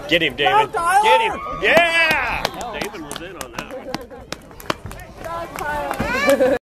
Get him, David. Get him. Yeah! David was in on that one.